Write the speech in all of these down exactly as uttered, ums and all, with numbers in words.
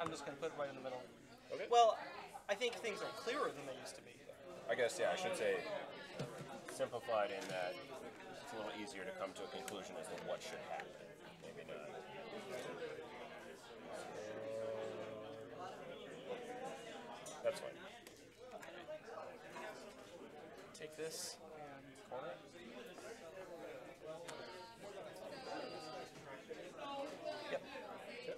I'm just going to put it right in the middle. Okay. Well, I think things are clearer than they used to be. I guess, yeah, I should say simplified in that it's a little easier to come to a conclusion as to what should happen. Maybe not. That's fine. Take this and corner it. Yep. Yep.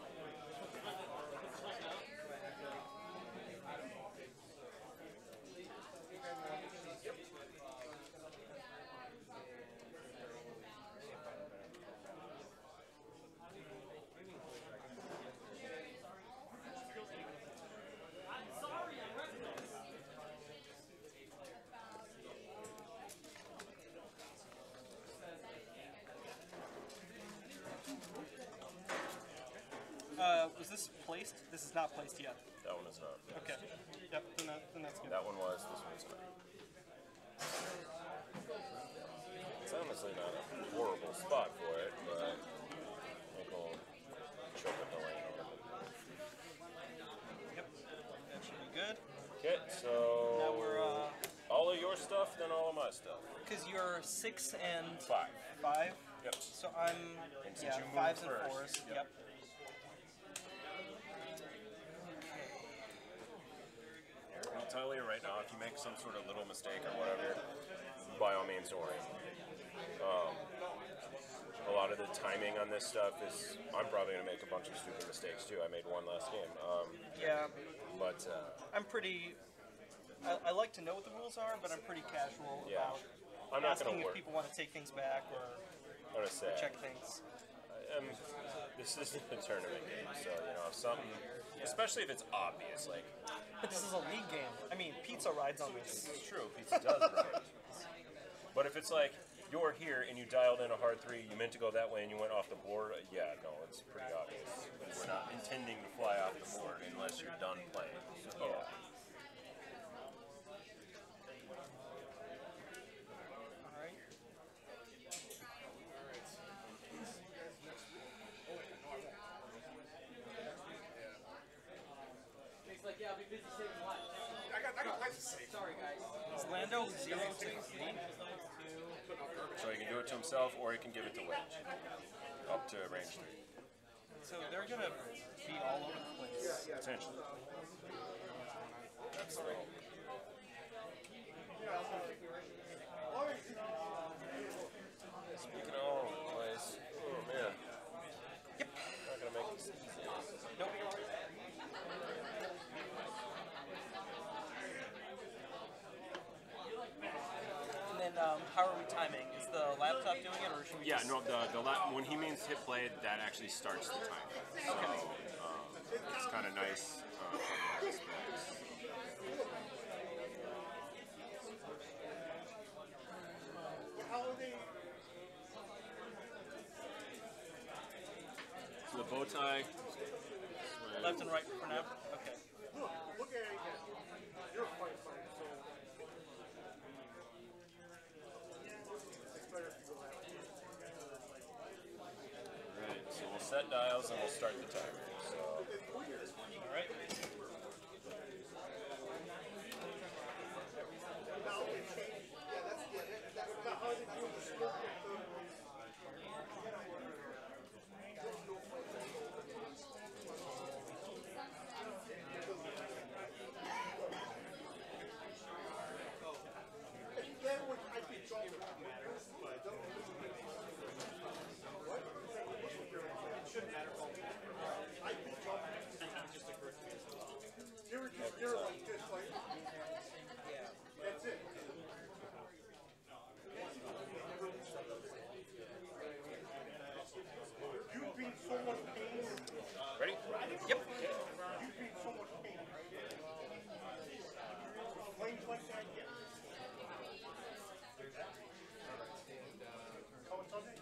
Uh, was this placed? This is not placed yet. That one is not. Okay. Yep, then, that, then that's good. That one was, this one's not. It's honestly not a horrible spot for it, but I think we'll choke at the lane a little bit. Yep, that should be good. Okay, so Now we're, uh... all of your stuff, then all of my stuff. Because you're six and... Five. Five? Yep. So I'm, And since yeah, you moved fives and first, fours. yep. Yep. I'll tell you right now, if you make some sort of little mistake or whatever, by all means, don't worry. Um, a lot of the timing on this stuff is, I'm probably going to make a bunch of stupid mistakes too. I made one last game. Um, Yeah. but uh, I'm pretty... I, I like to know what the rules are, but I'm pretty casual Yeah. about I'm not asking gonna if work. people want to take things back or I'm going to say, check things. um, this isn't a tournament game, so, you know, if something, especially if it's obvious, like, But this is a league game. I mean, pizza rides on this. it's true, pizza does right. But if it's like, you're here and you dialed in a hard three, you meant to go that way and you went off the board, yeah, no, it's pretty obvious. We're not intending to fly off the board unless you're done playing. So, Yeah. Alright. It's like, yeah, I'll be busy saving lives. I got, I got life to save. Sorry, guys. Is Lando zero to eight? so he can do it to himself or he can give it to Wedge. Up to range three. So they're gonna be all over the place. Potentially. That's the hope. Speaking of all over the place, oh man. Yep. Not gonna make this easy. Nope. And then, um, how are we timing? Is the laptop doing it, or should we? Yeah, just... no, the, the la when he means hit play, that actually starts the time. So, Okay. um, it's kind of nice. Uh, in that aspect. So the bow tie. Left and right for now. Okay. Look, look at it again. You're a firefighter, so it's better if you go that way. Right, so we'll set dials and we'll start the timer. So, All right. Now they change. Yeah, that's yeah. That, that, now how they do the smoke with the. Then when I think John would but don't it shouldn't matter. I think John just occurred to me. You're just you're like this, like that's it. You've been so much pain. ready? Yep. You've been so much pain. Flames like that, yeah. Coming Sunday?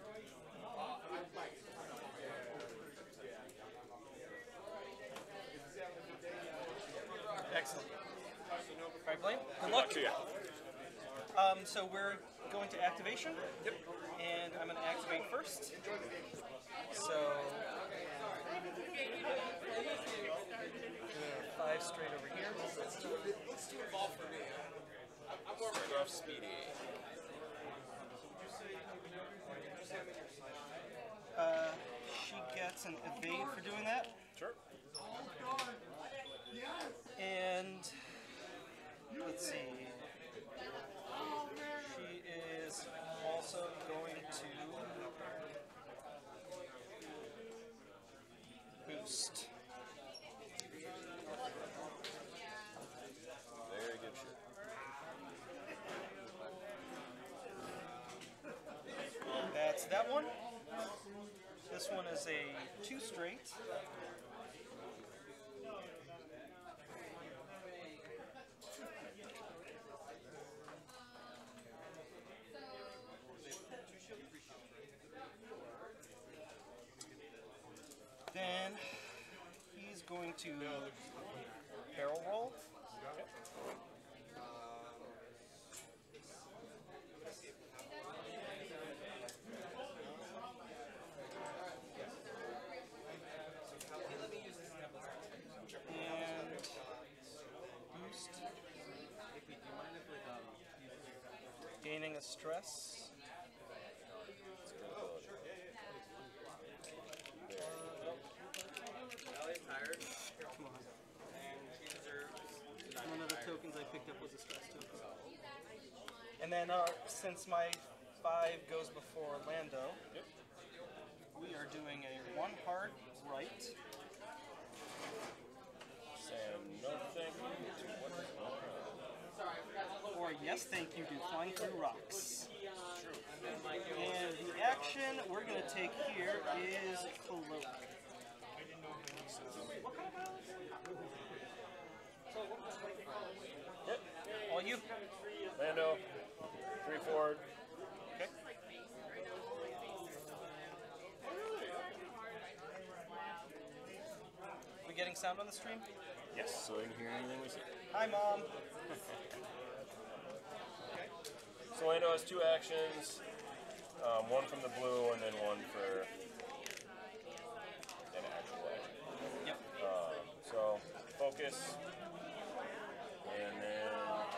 Excellent. All right, Blaine. Good Luck luck. to you. Um, so we're going to activation. Yep. And I'm going to activate first. So Five straight over here. Let's do it. Let's do it all for me. I'm, I'm more Start off speedy. Uh, she gets an evade for doing that. Sure. And let's see. She is also going to boost. Very good shit. That's that one. This one is a two straight. Then he's going to barrel roll. And boost. Gaining a stress. Come on. One of the tokens I picked up was a stress token. And then uh, since my five goes before Lando, Yep. we are doing a one hard right. Saying no thank you to what is going on. Or yes, thank you to flying through rocks. And the action we're going to take here is Cloak. Yep. All you. Lando. Three forward. Okay. We getting sound on the stream? Yes, so you can hear anything we say. Hi, Mom. So Lando has two actions, um, one from the blue and then one for an actual action. Yep. Um, so focus, and then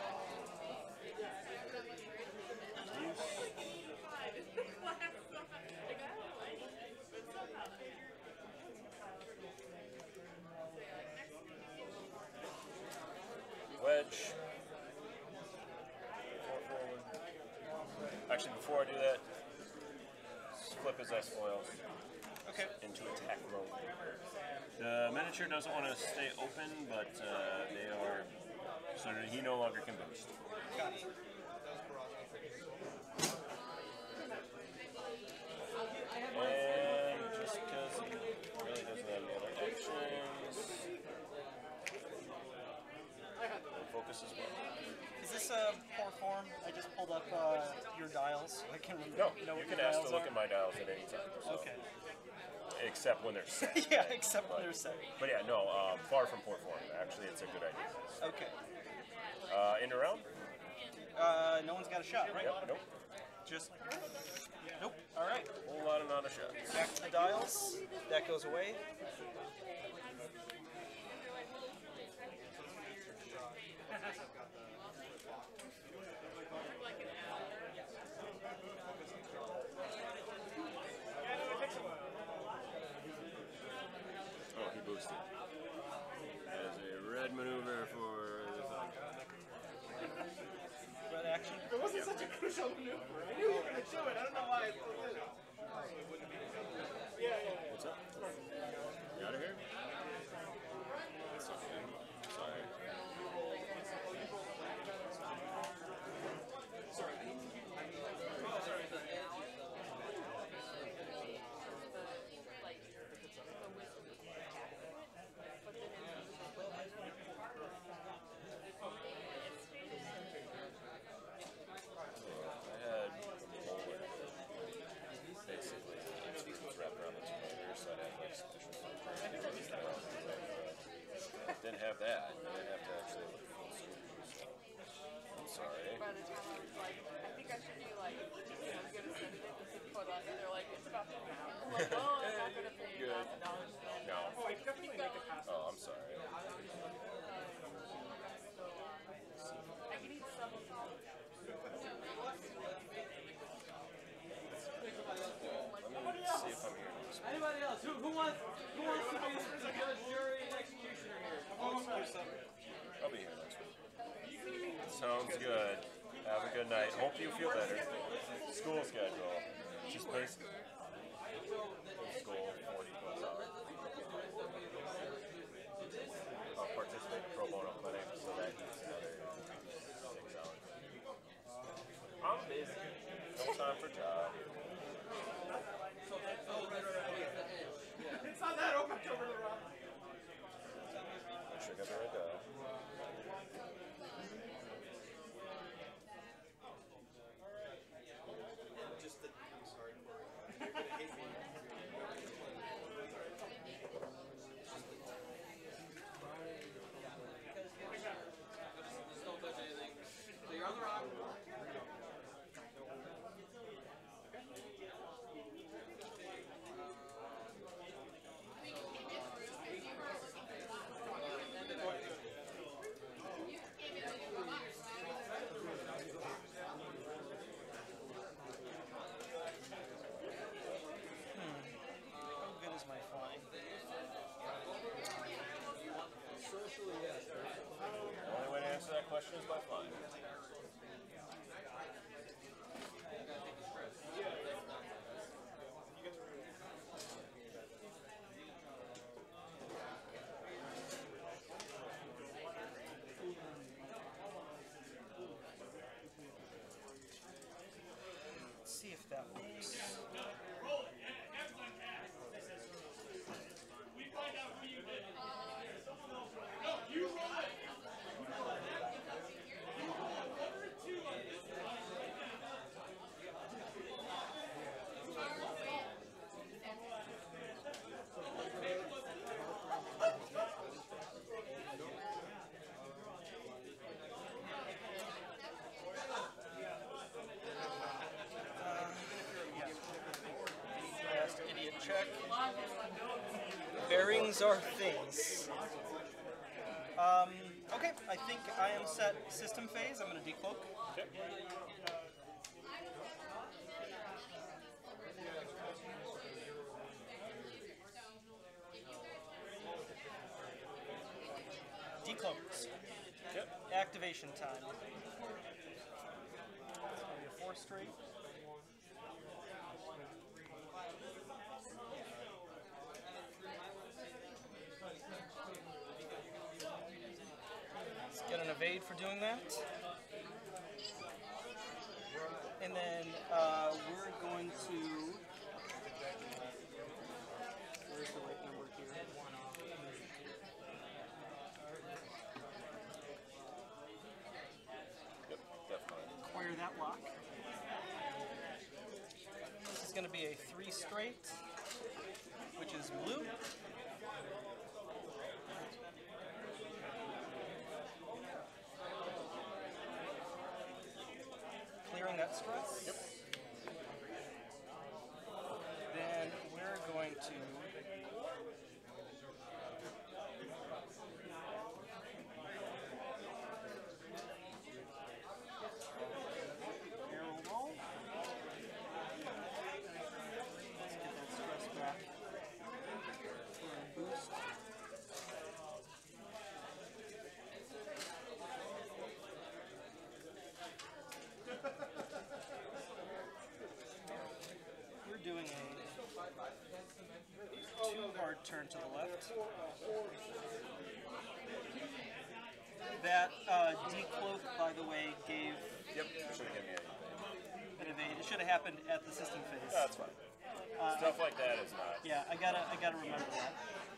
use. Wedge. Actually, before I do that, flip his S foils Okay. into attack mode. The miniature doesn't want to stay open, but uh, they are, so that he no longer can boost. Got it. And just because he really doesn't have any other actions, we'll focus as well. Is this a poor form? I just pulled up uh, your dials. I can remember. No, know you what can your ask dials to look are. at my dials at any time. So, Okay. Except when they're set. Yeah, except when they're set. But yeah, no, um, far from poor form. Actually, it's a good idea. Okay. Uh, end around? Uh, no one's got a shot, right? Yep, nope. Just. Nope. All right. Whole lot of not a shot. Back to the dials. That goes away. Oh, he boosted. As a red maneuver for the fuck. Red action. It wasn't such a crucial maneuver. I knew you were going to do it. I don't know why I still did it. Yeah, yeah, yeah. What's up? You out of here? That's okay. Sorry. I had the molar basically was wrapped around the two meters, so I'd have like special surgery. Didn't have that. I didn't have to actually look full surgery, so I'm sorry. By the time I was like, I think I should be like, you know, gonna send it to put on. And they're like, it's about to come out. I'm like, well, I'm not gonna pay you a thousand dollars. No, Sounds good. Have a good night. Hope you feel better. School schedule. Just basic. School, forty plus hours. I'll participate in pro bono clinic, so that needs another six hours. I'm busy. No time for job. It's not that open over the rock. Sugar bear go. Just that I'm sorry for it. You're gonna hate me. Just don't touch anything. So you're on the rock. How good is my flying? Socially, yes. The only way to answer that question is by flying. Let's see if that works. Last idiot check. Bearings are things. Um, okay, I think I am set system phase. I'm going to decloak. Okay. Decloaks. Yep. Activation time. It's going to be a four straight. Let's get an evade for doing that. And then uh, we're going to. Where's the right number here? Yep, definitely. Acquire that lock. This is going to be a three straight, which is blue. Clearing that stress. Yep. Then we're going to barrel roll. Let's get that stress back. And boost. We're doing a two hard turn to the left. That uh, decloak, by the way, gave Yep. Should have given me a. an evade. It should have happened at the system phase. That's fine. Uh, Stuff like that is not. Yeah, I gotta, I gotta remember that.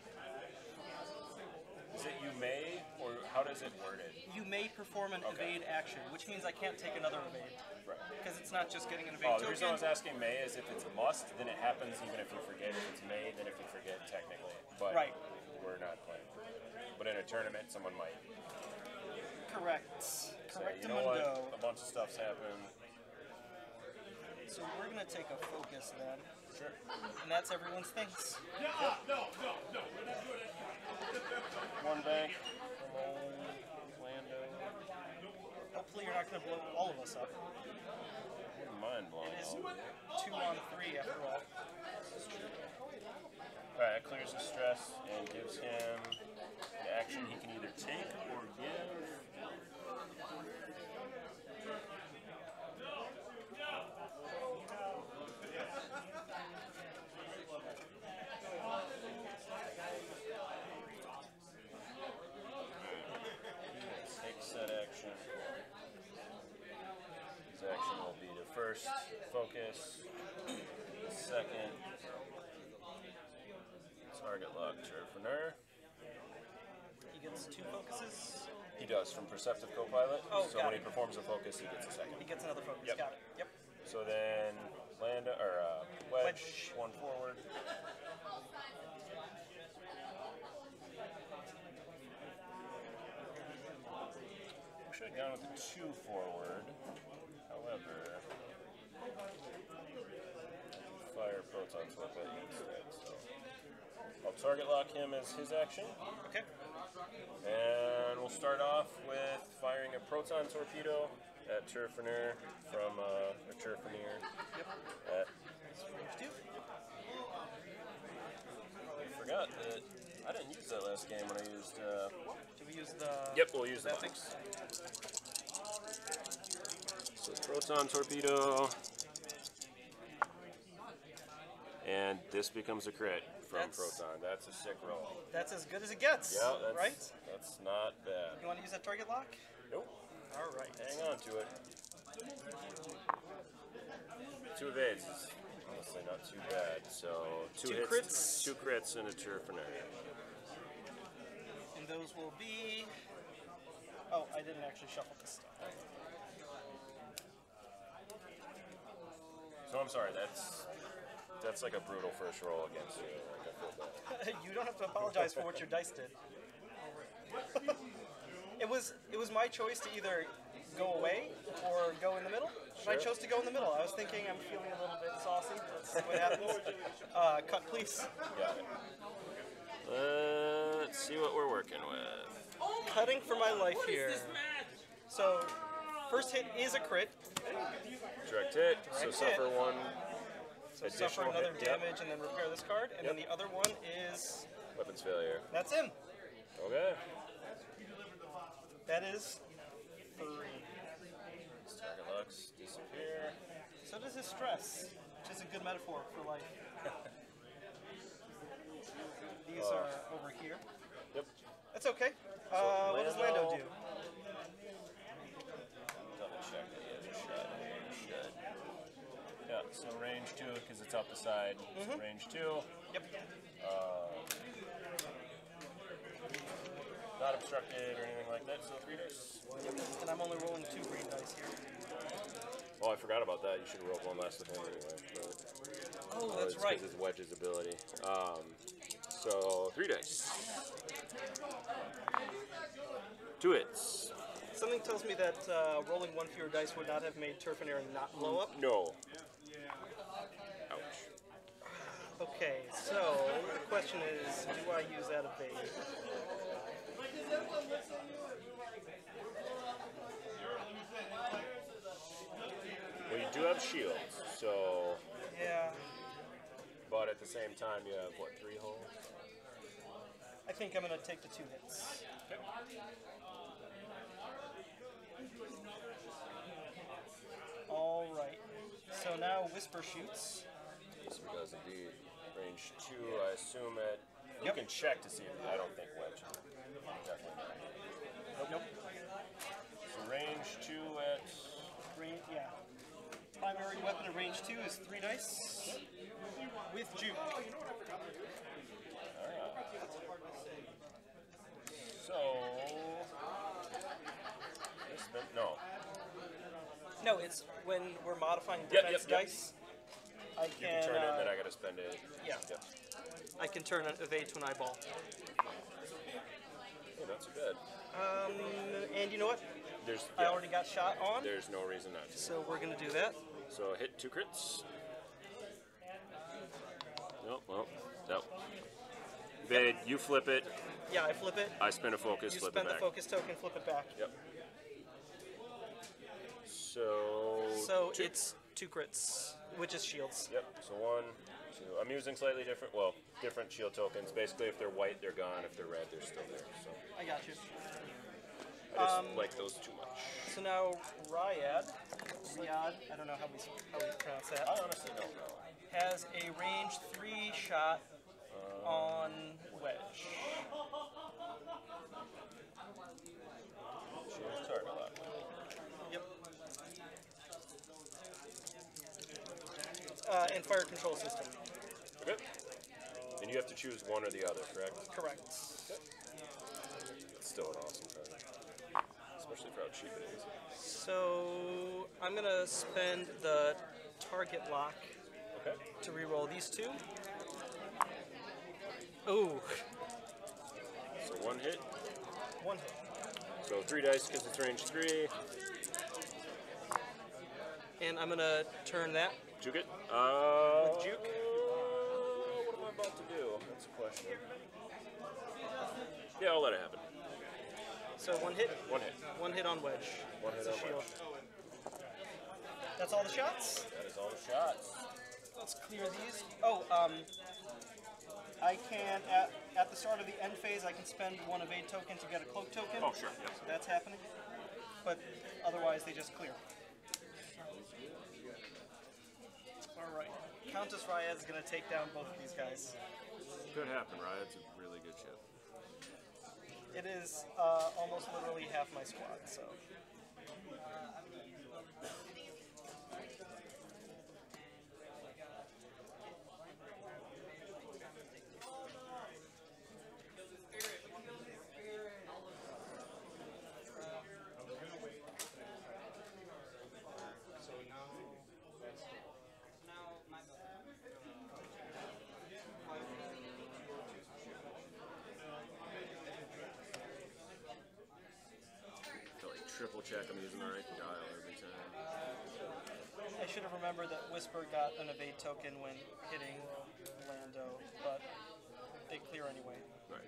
Is it you may, or how does it word it? You may perform an Okay. evade action, which means I can't take another evade. Right. Because it's not just getting an evade Oh, the reason I token. was asking may is if it's a must, then it happens even if you forget. If it's may, then if you forget, technically. But Right. we're not playing. But in a tournament, someone might Correct. say, Correct. you know what, Mundo. a bunch of stuff's happened. So we're gonna take a focus then, Sure. and that's everyone's things. One bank. Lando. Hopefully you're not gonna blow all of us up. Wouldn't mind blowing It is all. two on three after all. Alright, that clears the stress and gives him the action he can either take or give. first focus, second target lock Turfiner. He gets two focuses. He does from Perceptive Copilot. Oh, so got when it. he performs a focus, he gets a second. He gets another focus. Yep. Got it. Yep. So then land or uh, wedge, Wedge. one forward. We should have gone with the two forward. However, fire proton torpedo instead. So I'll target lock him as his action. Okay. And we'll start off with firing a proton torpedo at Turfiner from uh, a Turfiner at. Two. I forgot that I didn't use that last game when I used. Uh, Do we use the? yep, we'll use the that box. So proton torpedo, and this becomes a crit from That's- proton. That's a sick roll. That's as good as it gets. Yeah, that's right. That's not bad. You want to use that target lock? Nope. All right. Hang on to it. Two evades is honestly not too bad. So two, Two hits, crits. two crits, and a Turfiner. And those will be. Oh, I didn't actually shuffle this stuff. So I'm sorry. That's that's like a brutal first roll against you. Like I feel bad. You don't have to apologize for what your dice did. It was it was my choice to either go away or go in the middle. And I Sure. chose to go in the middle. I was thinking I'm feeling a little bit saucy. Let's see what happens. Uh, cut, please. Got it. Uh, let's see what we're working with. Cutting for my life here. So, first hit is a crit. Direct hit. So Direct suffer hit. one So suffer additional another hit. Yep. damage and then repair this card. And Yep. then the other one is Weapons failure. that's him. Okay. That is three. Target locks disappear. So does his stress, which is a good metaphor for life. These Uh, are over here. Yep. That's okay. Uh, what does Lando Lando- do? Double check that he has a shot here. He should. Yeah, so range two because it's up the side. So range two. Yep. Not obstructed or anything like that, so three dice. And I'm only rolling two green dice here. Oh, I forgot about that. You should roll one last with him anyway. But, Oh, uh, that's it's right. His wedge's ability. Um, so three dice. Two hits. Something tells me that uh, rolling one fewer dice would not have made Turfinair not blow up. No. Ouch. Okay, so the question is, do I use that evade? Well, you do have shields, so. Yeah, But at the same time, you have what, three holes? I think I'm going to take the two hits. All right. So now Whisper shoots. This one does indeed. Range two, I assume at. You Yep. can check to see if I don't think wedge. Definitely not. Nope. So range two at. Range, yeah. Primary weapon at range two is three dice with juke. So. This been, no. No, it's when we're modifying Yep, defense yep, yep. dice. I You can, can turn it, uh, and then I gotta spend it. yeah. Yep. I can turn an evade to an eyeball. Yeah, not too bad. Um, and you know what? There's. I yeah, already got shot on, There's no reason not to. so we're gonna do that. So hit two crits. Nope. Well. Nope. Evade. You flip it. Yeah, I flip it. I spin a focus. You flip spend it the back. focus token, flip it back. Yep. So. So two. it's two crits, which is shields. Yep. So one, two. I'm using slightly different. Well, different shield tokens. Basically, if they're white, they're gone. If they're red, they're still there. So I got you. I just Um, like those too much. So now Ryad, Ryad, I don't know how we how we pronounce that, I honestly don't know. has a range three shot on wedge. She has target lock. Yep. uh, and fire control system. Okay. And you have to choose one or the other, correct? Correct. It's still an awesome card. Especially for how cheap it is. So I'm gonna spend the target lock Okay. to reroll these two. Ooh, So one hit. one hit. So three dice because it's range three. And I'm gonna turn that. Juke it. Uh, With juke? What am I about to do? That's a question. Yeah, I'll let it happen. So one hit, One hit. one hit on wedge. One hit That's a on shield. wedge. That's all the shots. That is all the shots. Let's clear these. Oh, um, I can at, at the start of the end phase, I can spend one evade token to get a cloak token. Oh, sure. Yep. So that's happening. But otherwise, they just clear. All right. Countess Ryad's gonna take down both of these guys. Could happen, right? It's a really good ship. It is uh, almost literally half my squad, so. Triple check I'm using the right dial every time. I should have remembered that Whisper got an evade token when hitting Lando, but they clear anyway. Right.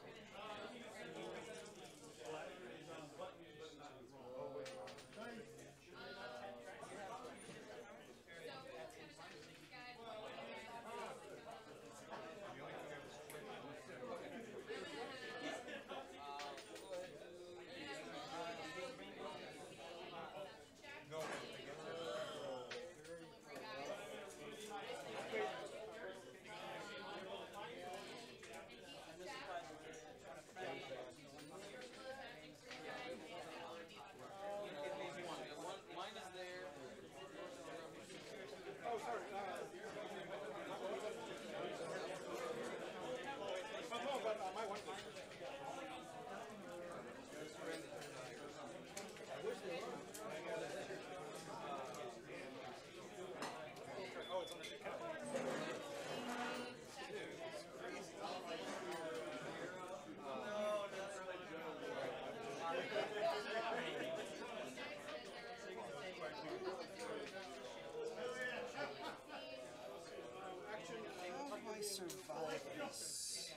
Survive this.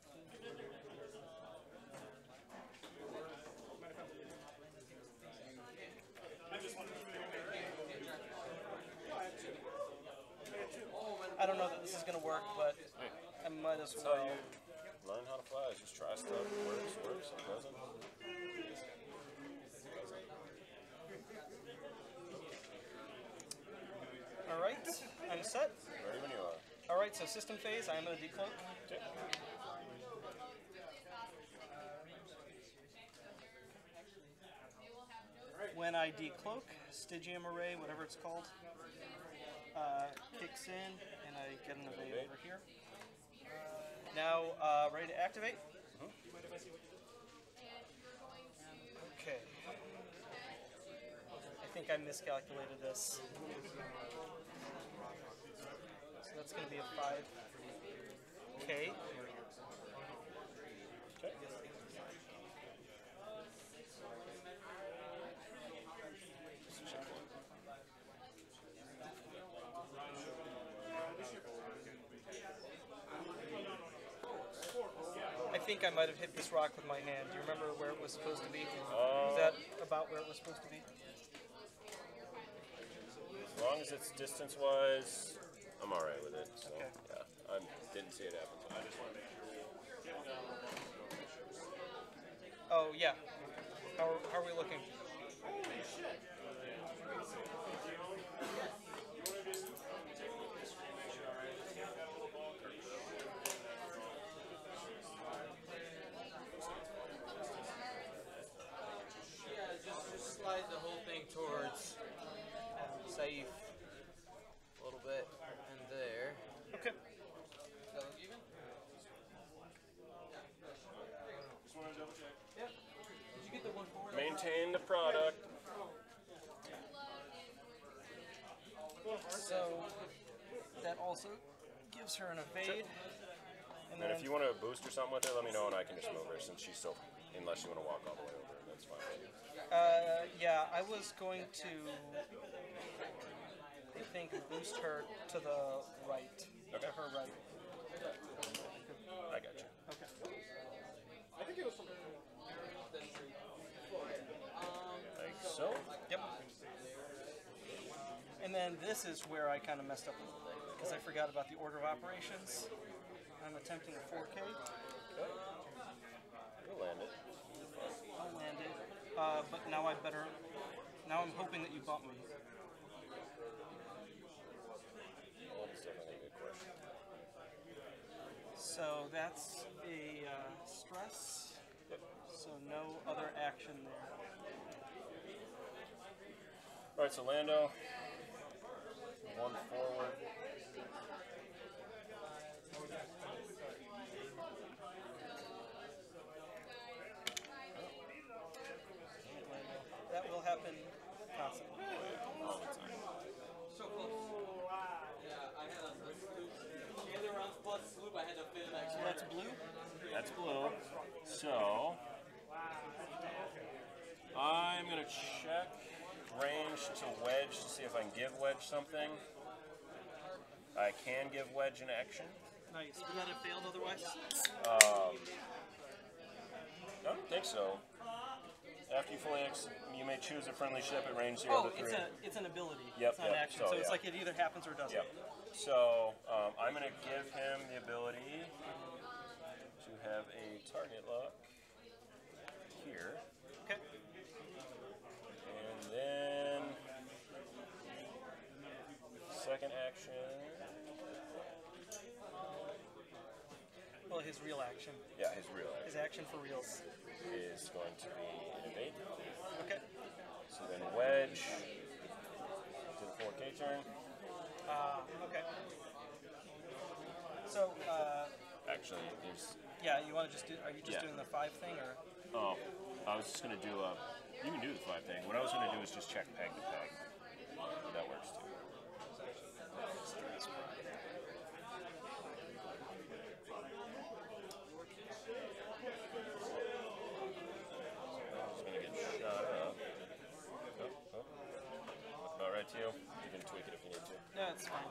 I don't know that this is going to work, but I might as That's well. how you learn how to fly. Just try stuff. Works, works, it doesn't. All right, I'm set. Ready when you are. All right, so system phase, I am going to decloak. Okay. When I decloak, Stygium Array, whatever it's called, uh, kicks in, and I get an evade over here. Now, uh, ready to activate? Okay. I think I miscalculated this. So that's going to be a five K. Okay. I think I might have hit this rock with my hand. Do you remember where it was supposed to be? Uh, Is that about where it was supposed to be? As long as it's distance-wise, I'm all right with it. So, Okay. yeah, I didn't see it happen. So I just want to make sure. Oh, yeah. How are, how are we looking? Yeah, just, just slide the whole thing towards Saif a little bit. So that also gives her an evade. And then if you want to boost or something with her, let me know and I can just move her since she's so. Unless you want to walk all the way over, that's fine. Uh, yeah, I was going to, I think, boost her to the right. Okay. To her right. I got you. Okay. I think it was from. Like so. Yep. And then this is where I kind of messed up because I forgot about the order of operations. I'm attempting a four K. Okay. You'll land it. I'll land it. Uh, but now I better. Now I'm hoping that you bump me. Well, that's definitely a good question. So that's a uh, stress. Yep. So no other action there. Alright, so Lando. One forward. That will happen constantly. All the time. So close. Yeah, I had a sloop. The other rounds plus sloop, I had to fit in that. So that's blue. That's blue. So I'm gonna check range to wedge to see if I can give wedge something. I can give wedge an action. Nice. Would that have failed otherwise? Um, I don't think so. After you fully ex, you may choose a friendly ship at range zero Oh, to three. it's a it's an ability. Yep, It's not yep, an action. so, So, it's yeah. like it either happens or doesn't. Yep. So um, I'm going to give him the ability to have a target lock here. Okay. And then second action. Well, his real action. Yeah, his real His action action for reals. is going to be an evade. Okay. So then wedge to the four K turn. Uh, okay. So, uh, Actually, there's. yeah, you want to just do? Are you just Yeah. doing the five thing or? Oh, I was just gonna do a. You can do the five thing. What I was gonna do is just check peg to peg. That works too. Just gonna get shot up. Oh, oh. Look about right to you. You can tweak it if you need to. No, it's fine.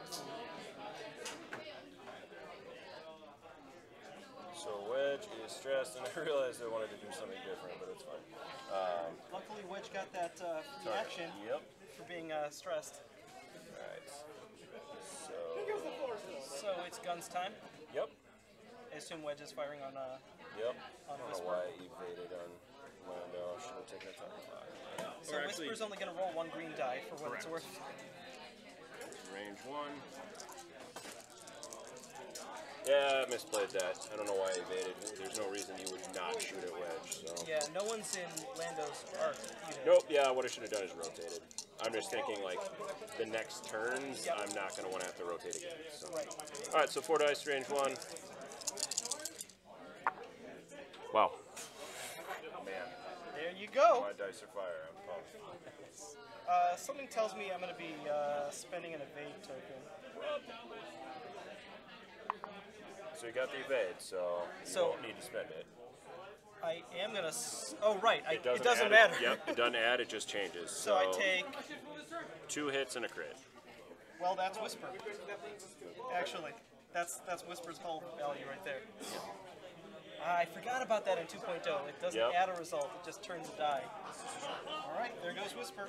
So wedge is stressed, and I realized I wanted to do something different, but it's fine. Um, Luckily, Wedge got that uh, free target. action Yep. for being uh, stressed. Alright. So. So it's guns time. Yep. I assume Wedge is firing on. Uh, Yep. On I don't Whisper. know why I evaded on Lando. I should have taken a time clock. so Whisper's only going to roll one green die for what it's worth. Range one. Yeah, I misplayed that. I don't know why I evaded. There's no reason you would not shoot at wedge. So. Yeah, no one's in Lando's arc either. Nope. Yeah, what I should have done is rotated. I'm just thinking like the next turns, Yep. I'm not going to want to have to rotate again. So. Right. All right. So four dice, range one. Wow. Man, There you go. my dice are fire. I'm pumped. Uh, something tells me I'm going to be uh, spending an evade token. So you got the evade, so you So- won't need to spend it. I am going to. S- oh, right. I, it Doesn't doesn't add matter. Yep, it doesn't add, it just changes. So I take. two hits and a crit. Well, that's Whisper. Actually, that's that's Whisper's whole value right there. Uh, I forgot about that in two point oh. It doesn't Yep. add a result, it just turns a die. Alright, there goes Whisper.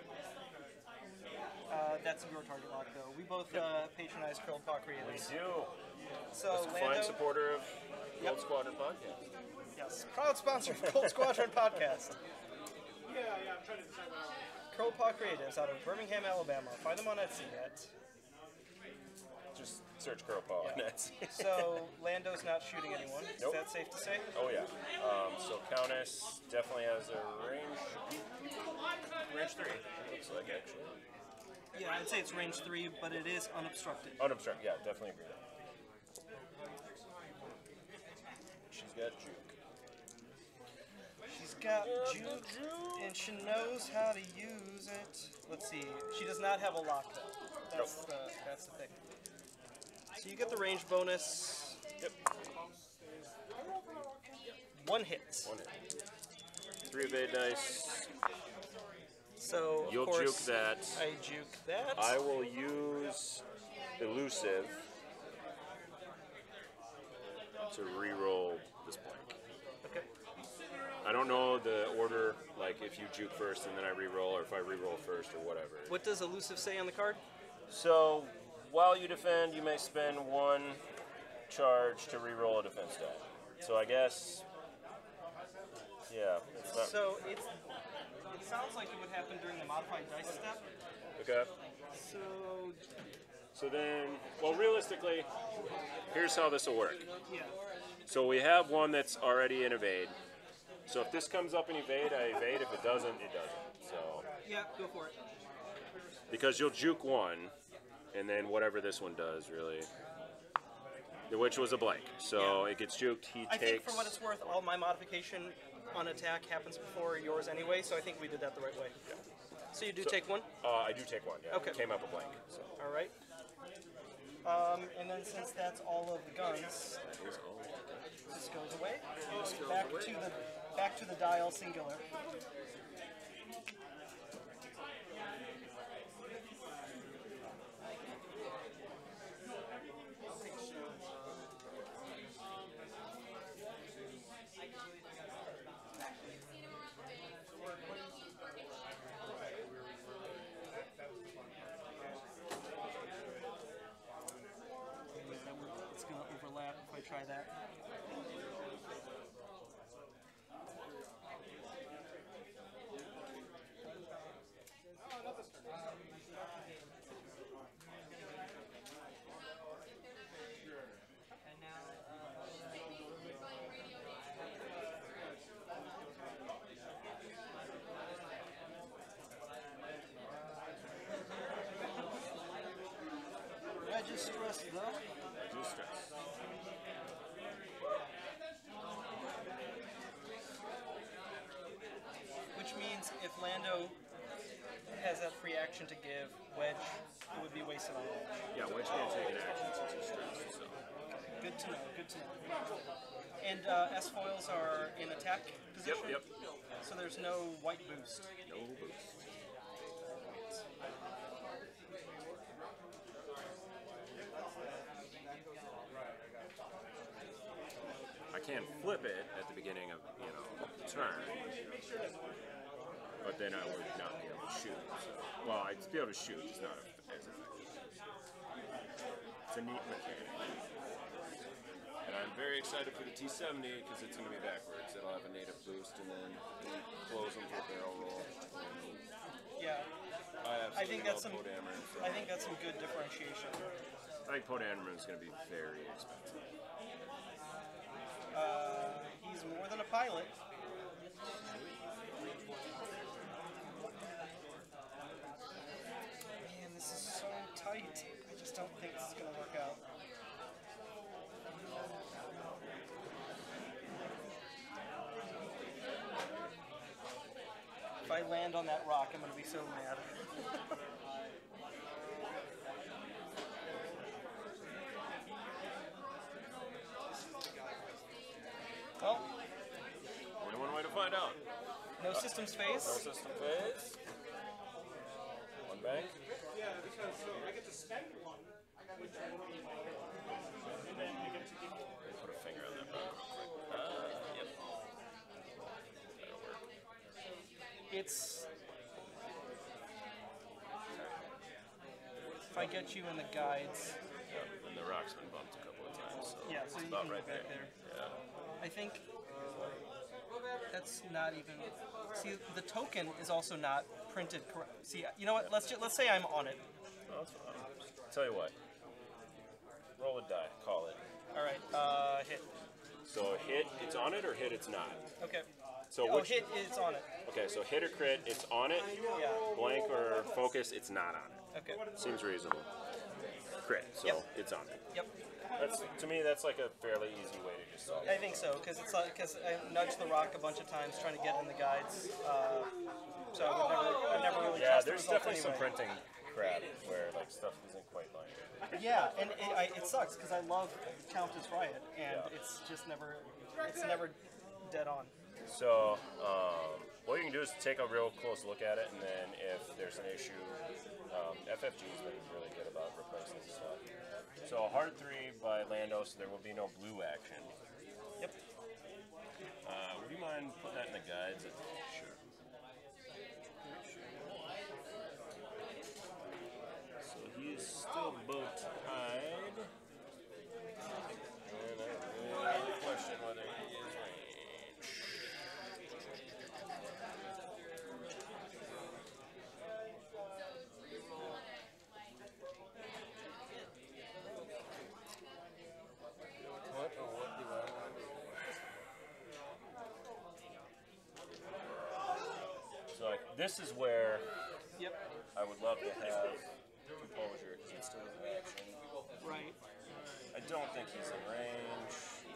Uh, that's your target lock, though. We both uh, patronize Curled Paw We Creators. do. So, As a fine Lando, supporter of Gold Yep. Squadron podcast. yes, proud sponsor of Gold Squadron podcast. Yeah, yeah, I'm trying to decide what I want. Curled Paw Creatives out of Birmingham, Alabama. Find them on Etsy at. Just search Curl Paw on Etsy. So, Lando's not shooting anyone. Is Nope. that safe to say? Oh yeah. Um, so Countess definitely has a range. Range three. Looks like actually. Yeah, I'd say it's range three, but it is unobstructed. Unobstructed. Yeah, definitely agree with that. She's got juke. She's got juke, and she knows how to use it. Let's see. She does not have a lock, though. That's the that's the thing. So you get the range bonus. Yep. One hit. One hit. Three evade dice. So of You'll course, juke that. I juke that. I will use elusive to re-roll this blank. Okay. I don't know the order, like if you juke first and then I re-roll, or if I re-roll first or whatever. What does elusive say on the card? So, while you defend, you may spend one charge to re-roll a defense die. So I guess, yeah. It's not, So it's it sounds like it would happen during the modified dice step. okay. So So then, well, realistically, here's how this will work. yeah. So we have one that's already in evade. So if this comes up in evade, I evade. If it doesn't, it doesn't. So Yeah, go for it. because you'll juke one, and then whatever this one does, really, which was a blank. So Yeah. it gets juked. He I takes. think for what it's worth, all my modification on attack happens before yours anyway, so I think we did that the right way. So you do So- take one? Uh, I do take one. Yeah. Okay. It came up a blank. So All right. Um, and then since that's all of the guns, here's all. this goes away. This goes Back away. to the back to the dial singular. It's going to overlap if I try that. Registress though. Do stress. Which means if Lando has that free action to give Wedge, it would be wasted on Wedge. Yeah, Wedge can't take an action since he's stressed. So. Good to know, good to know. And uh, S foils are in attack position? Yep. So there's no white boost. No boost. I can flip it at the beginning of, you know, the turn, but then I would not be able to shoot. So, well, I'd be able to shoot, it's not as effective. It's a neat mechanic. And I'm very excited for the T seventy because it's going to be backwards. It'll have a native boost and then close them for a barrel roll. Yeah. I, I think that's some. Poe Dameron, so I think that's some good differentiation. I think Poe Dameron is going to be very expensive. Uh, he's more than a pilot. Man, this is so tight. I just don't think this is going to work out. If I land on that rock, I'm going to be so mad. Well, Only one way to find out. no systems No phase. system phase. One bank. Yeah, because so I get to spend one, which I don't and then I get to give you. Put a finger on that rock real quick. Uh, yep. That'll work. It's if I get you in the guides. Yep. And the rock's been bumped a couple of times, so Yeah, so it's you about can go right back there. there. Yeah. I think that's not even. See, the token is also not printed correct. See, you know what? Let's ju- let's say I'm on it. Oh, that's fine. Tell you what. Roll a die. Call it. All right. Uh, hit. So hit, it's on it, or hit, it's not. Okay. So Oh, which? hit. It's on it. Okay, so hit or crit, it's on it. Yeah. Blank or focus, it's not on it. Okay. Seems reasonable. Crit, so Yep. it's on it. Yep. That's to me, that's like a fairly easy way to just solve it. I think so because it's like because I nudged the rock a bunch of times trying to get in the guides. Uh, so I would never, I never really. Yeah, trust the there's result definitely some anyway. printing crap where like stuff Yeah, and it, I, it sucks because I love Countess Riot, and Yeah. it's just never, it's never dead on. So, um, what you can do is take a real close look at it, and then if there's an issue, um, F F G's been really good about replacing stuff. So, hard three by Lando, so there will be no blue action. Yep. Uh, would you mind putting that in the guides? Sure. So he's still bow tied. And I really question whether he is range. What or what do I want to do? So like, this is where Yep. I would love to have composure because it still has action. Right. I don't think he's in range.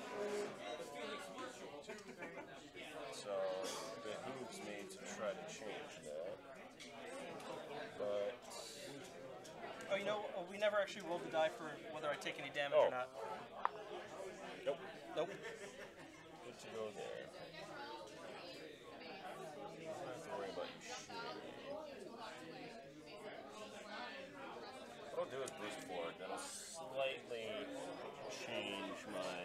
So it behooves me to try to change that. But Oh, you know, uh, we never actually rolled the die for whether I take any damage Oh. or not. nope. Nope. Good to go there. I don't have to worry about you shooting me. What I'll do is boost forward. That'll slightly change my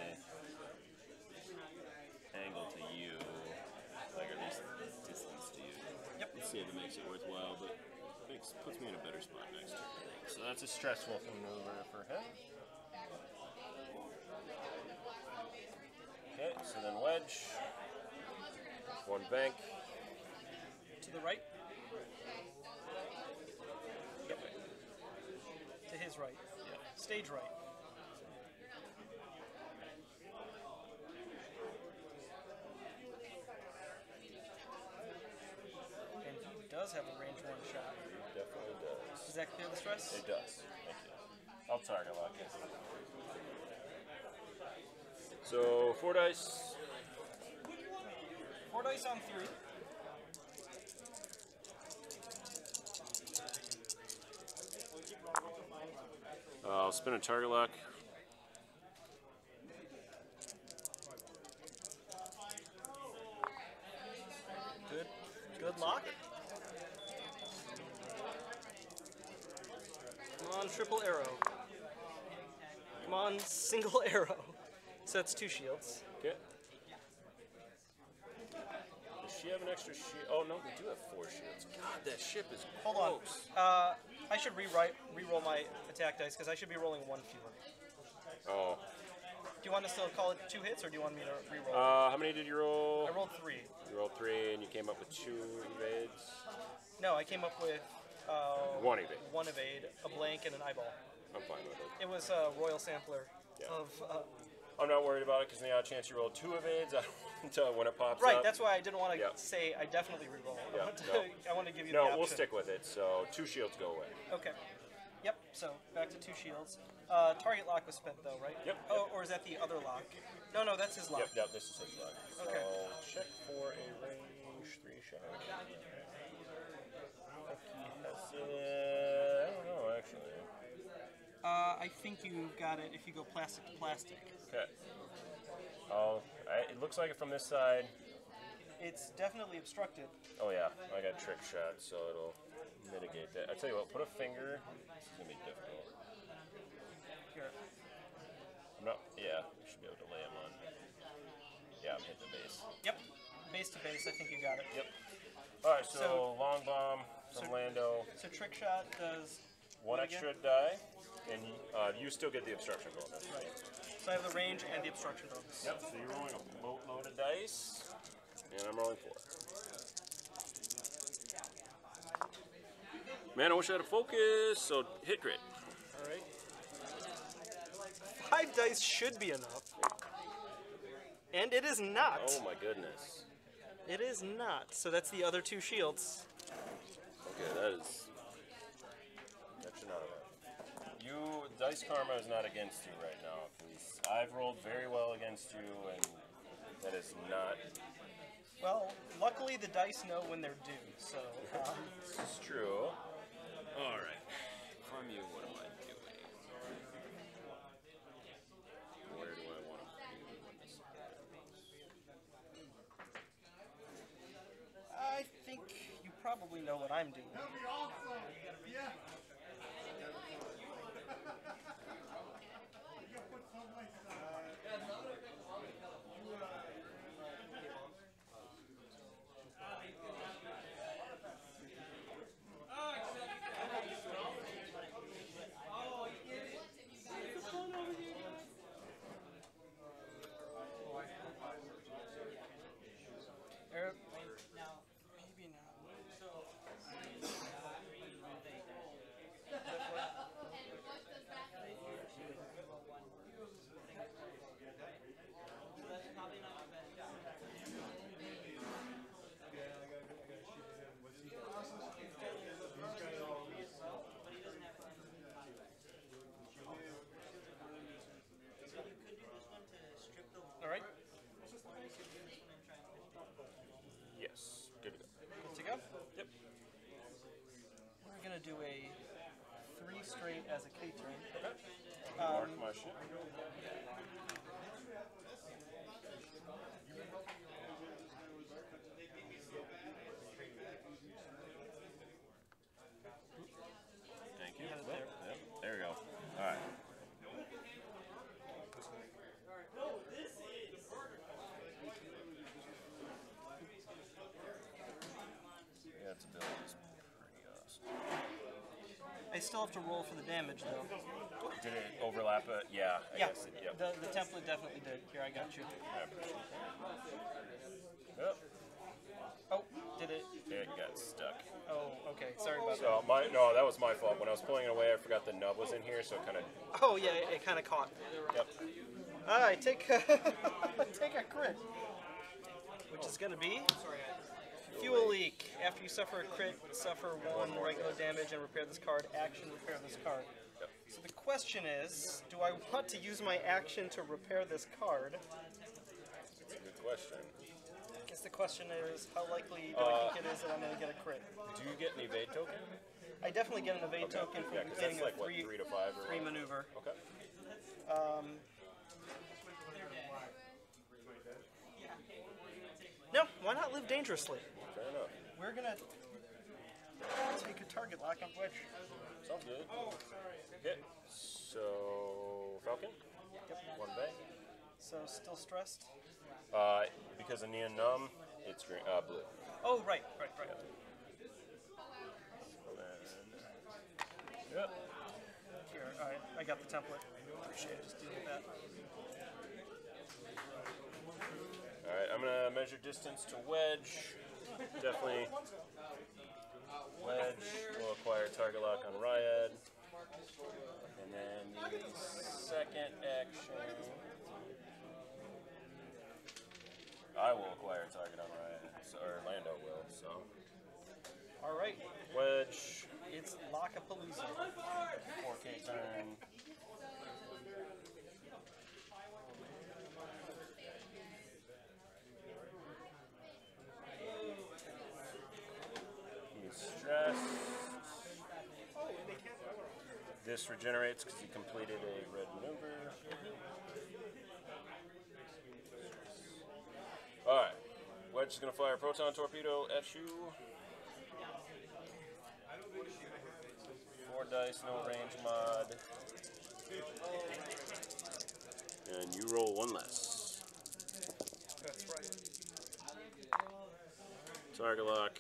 angle to you, like at least distance to you. Yep. Let's see if it makes it worthwhile, but makes puts me in a better spot next turn, I think. So that's a stressful maneuver for him. Okay, so then wedge. One bank. To the right. Yep. To his right. Yeah. Stage right. And he does have a range one shot. It definitely does. Does that clear the stress? It does. Thank you. I'll target lock it. So four dice. Four dice on three. Uh, I'll spin a target lock. Good. Good lock. Come on, triple arrow. Come on, single arrow. So that's two shields. Okay. Does she have an extra shield? Oh no, we do have four shields. God, that ship is Hold on. close. Uh, I should rewrite, re-roll my attack dice because I should be rolling one fewer. Oh. Do you want to still call it two hits, or do you want me to re-roll? Uh, how many did you roll? I rolled three. You rolled three, and you came up with two evades. No, I came up with uh, One evade. one evade, a blank, and an eyeball. I'm fine with it. It was a royal sampler Yeah. of. Uh, I'm not worried about it because the odd chance you roll two evades, I don't want to when it pops right, up. that's why I didn't want to Yeah. say I definitely re-roll. I, Yeah, want to, no. I want to give you No, the option. we'll stick with it. So two shields go away. Okay. Yep. So back to two shields. Uh, target lock was spent though, right? Yep, Oh, or is that the other lock? No, no, that's his lock. Yep, yep, this is his luck. So Okay. check for a range three shot. I think he has it. I don't know actually. Uh, I think you got it if you go plastic to plastic. Okay. Oh, I, it looks like it from this side. It's definitely obstructed. Oh yeah, I got trick shot, so it'll mitigate that. I tell you what, put a finger. This is gonna be difficult. Here. I'm not. Yeah, we should be able to lay him on. Yeah, I'm hitting the base. Yep. Base to base, I think you got it. Yep. All right, so, So- long bomb from so- Lando. So trick shot does One what extra again? die, and uh, you still get the obstruction bonus. Right. So I have the range and the obstruction bonus. Yep. So you're rolling a boatload of dice, and I'm rolling four. Man, I wish I had a focus. So hit grid. All right. Five dice should be enough. And it is not. Oh my goodness. It is not. So that's the other two shields. Okay, that is. That should not have happened. You, dice karma is not against you right now. 'Cause I've rolled very well against you, and that is not. Well, luckily the dice know when they're due. So um, This is true. All right. From you, what am I doing? know what I'm doing. That'd be awesome. Yeah. You gotta put some like Er, maybe not. All right. Yes. Good to go. Good to go? Yep. We're gonna do a three straight as a K turn. Mark my shit. Thank you. You had it Yep, there. yep, there we go. All right. Yeah, its ability is pretty awesome. I still have to roll for the damage though. Did it overlap it? Yeah, I Yeah, guess it, yep. the, the template definitely did. Here, I got you. I appreciate that. Yep. Oh, did it? It got stuck. Oh, okay. Sorry about that. So my no, that was my fault. When I was pulling it away, I forgot the nub was in here, so it kind of. Oh yeah, it, it kind of caught. Yep. Ah, I take a, take a crit, which is gonna be fuel leak. After you suffer a crit, suffer one regular damage and repair this card. Action, repair this card. Yep. So the question is, do I want to use my action to repair this card? That's a good question. I guess the question is, how likely do I think it is that I'm gonna get a crit? Do you get an evade token? I definitely get an evade Okay. token for Yeah, 'cause getting that's like a what three, three to five or three what? maneuver. Okay. Um, no, why not live dangerously? Fair enough. We're gonna take a target lock on Wedge. Sounds good. Hit. So Falcon. Yep. One bay. So still stressed. Uh, because of Neon Numb, it's green. Uh, blue. Oh right, right, right. And then, yep. Here, all right, I got the template. Appreciate it. Just deal with that. All right, I'm gonna measure distance to Wedge. Definitely. Wedge will acquire target lock on Ryad. And then the second action, I will acquire target on Ryad, so, or Lando will. So All right, Wedge, it's Lockapalooza. four K turn. He's stressed. This regenerates because he completed a red maneuver. Alright. Wedge is going to fire a proton torpedo at you. Four dice, no range mod. And you roll one less. That's right. Target lock.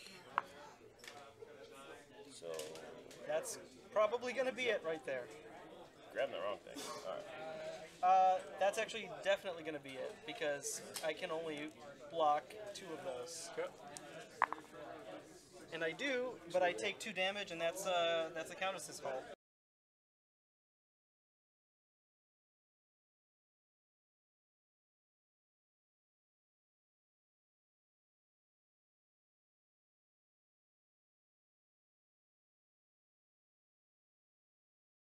So, That's probably gonna be it right there. grabbing the wrong thing. Alright. Uh, that's actually definitely gonna be it because I can only block two of those. Okay. And I do, but I take two damage, and that's uh, that's the Countess's fault.